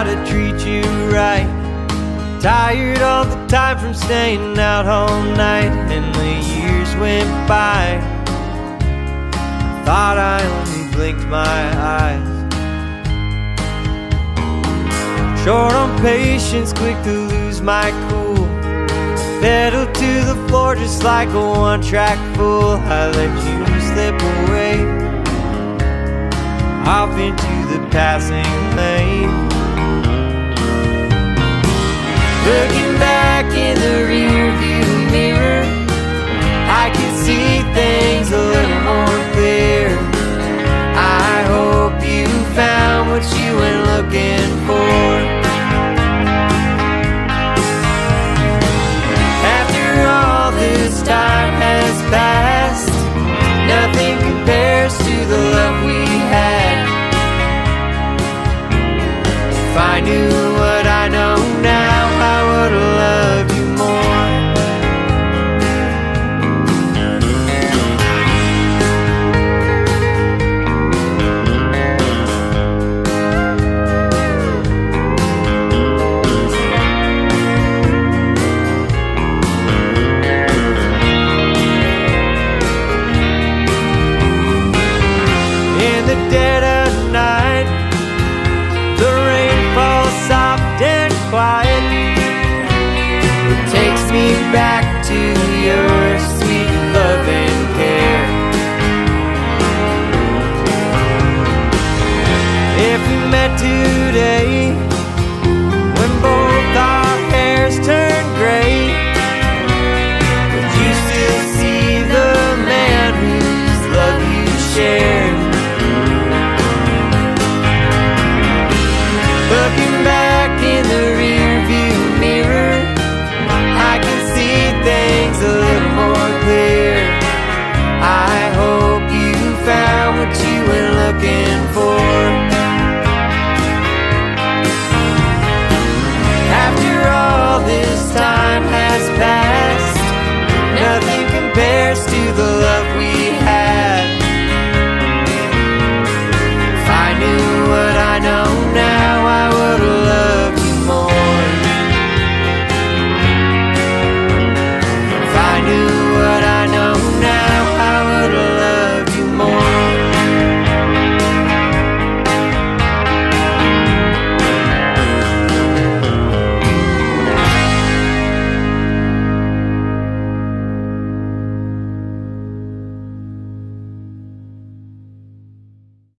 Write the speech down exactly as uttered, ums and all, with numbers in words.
how to treat you right. Tired all the time from staying out all night, and the years went by. I thought I only blinked my eyes. Short on patience, quick to lose my cool. Pedal to the floor just like a one-track fool. I let you slip away off into the passing lane. Looking back in the rear